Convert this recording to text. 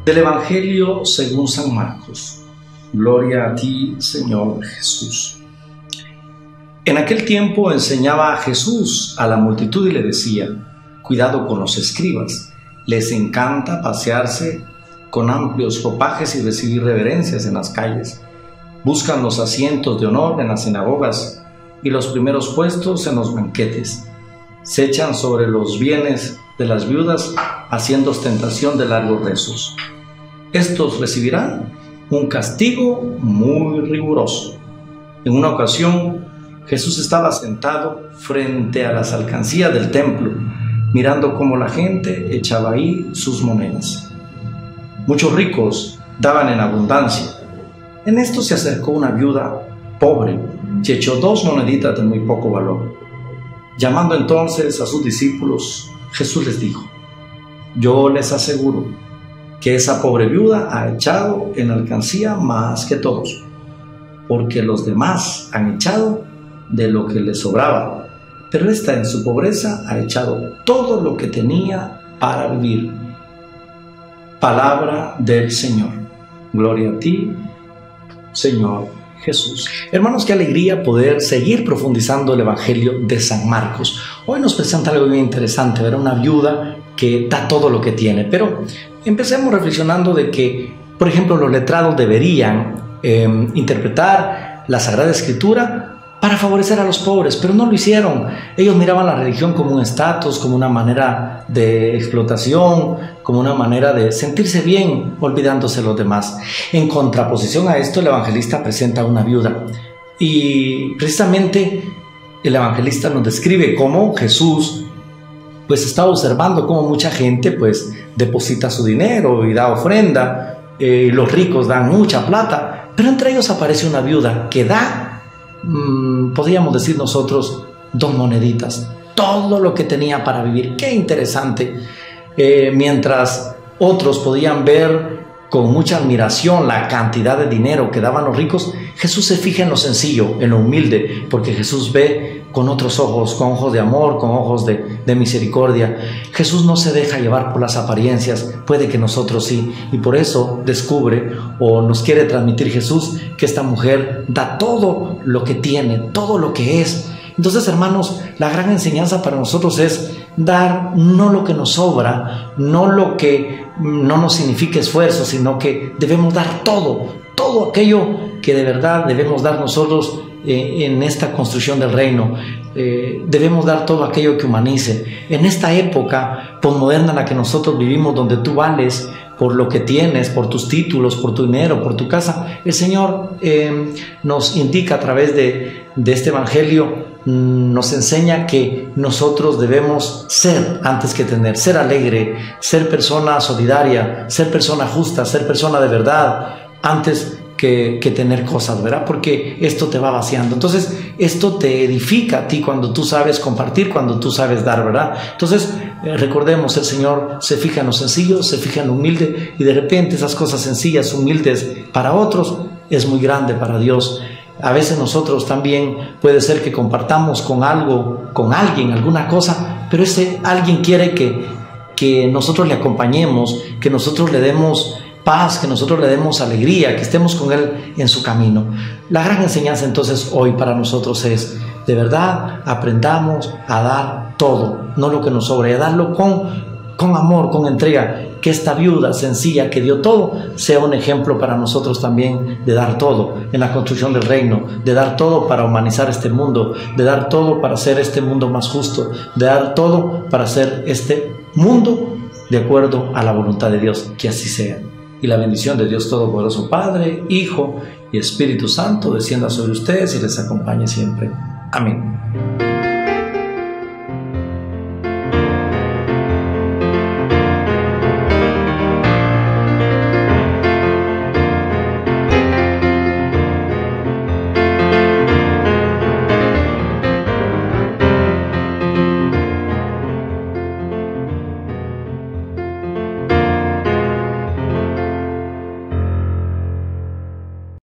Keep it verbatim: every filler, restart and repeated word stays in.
Del Evangelio según San Marcos. Gloria a ti, Señor Jesús. En aquel tiempo enseñaba a Jesús a la multitud y le decía: cuidado con los escribas, les encanta pasearse con amplios ropajes y recibir reverencias en las calles. Buscan los asientos de honor en las sinagogas y los primeros puestos en los banquetes. Se echan sobre los bienes de las viudas haciendo ostentación de largos rezos. Estos recibirán un castigo muy riguroso. En una ocasión, Jesús estaba sentado frente a las alcancías del templo, mirando cómo la gente echaba ahí sus monedas. Muchos ricos daban en abundancia. En esto se acercó una viuda pobre y echó dos moneditas de muy poco valor. Llamando entonces a sus discípulos, Jesús les dijo: yo les aseguro que esa pobre viuda ha echado en alcancía más que todos, porque los demás han echado de lo que les sobraba, pero esta en su pobreza ha echado todo lo que tenía para vivir. Palabra del Señor. Gloria a ti, Señor Jesús. Hermanos, qué alegría poder seguir profundizando el Evangelio de San Marcos. Hoy nos presenta algo bien interesante, ver una viuda que da todo lo que tiene. Pero empecemos reflexionando de que, por ejemplo, los letrados deberían eh, interpretar la Sagrada Escritura para favorecer a los pobres, pero no lo hicieron. Ellos miraban la religión como un estatus, como una manera de explotación, como una manera de sentirse bien, olvidándose de los demás. En contraposición a esto, el evangelista presenta a una viuda. Y precisamente el evangelista nos describe cómo Jesús pues estaba observando cómo mucha gente pues deposita su dinero y da ofrenda, eh, los ricos dan mucha plata, pero entre ellos aparece una viuda que da, mmm, podríamos decir nosotros, dos moneditas, todo lo que tenía para vivir. Qué interesante. Eh, mientras otros podían ver con mucha admiración la cantidad de dinero que daban los ricos, Jesús se fija en lo sencillo, en lo humilde, porque Jesús ve con otros ojos, con ojos de amor, con ojos de, de misericordia. Jesús no se deja llevar por las apariencias, puede que nosotros sí, y por eso descubre o nos quiere transmitir Jesús que esta mujer da todo lo que tiene, todo lo que es. Entonces, hermanos, la gran enseñanza para nosotros es dar no lo que nos sobra, no lo que no nos significa esfuerzo, sino que debemos dar todo, todo aquello que de verdad debemos dar nosotros eh, en esta construcción del reino. Eh, debemos dar todo aquello que humanice. En esta época posmoderna en la que nosotros vivimos, donde tú vales por lo que tienes, por tus títulos, por tu dinero, por tu casa, el Señor eh, nos indica a través de, de este Evangelio, nos enseña que nosotros debemos ser antes que tener, ser alegre, ser persona solidaria, ser persona justa, ser persona de verdad, antes que, que tener cosas, ¿verdad? Porque esto te va vaciando. Entonces, esto te edifica a ti cuando tú sabes compartir, cuando tú sabes dar, ¿verdad? Entonces, eh, recordemos, el Señor se fija en lo sencillo, se fija en lo humilde, y de repente esas cosas sencillas, humildes para otros, es muy grande para Dios. A veces nosotros también puede ser que compartamos con algo, con alguien, alguna cosa, pero ese alguien quiere que, que nosotros le acompañemos, que nosotros le demos paz, que nosotros le demos alegría, que estemos con él en su camino. La gran enseñanza entonces hoy para nosotros es, de verdad, aprendamos a dar todo, no lo que nos sobra, a darlo con, con amor, con entrega. Que esta viuda sencilla que dio todo sea un ejemplo para nosotros también de dar todo en la construcción del reino, de dar todo para humanizar este mundo, de dar todo para hacer este mundo más justo, de dar todo para hacer este mundo de acuerdo a la voluntad de Dios. Que así sea. Y la bendición de Dios Todopoderoso, Padre, Hijo y Espíritu Santo descienda sobre ustedes y les acompañe siempre. Amén.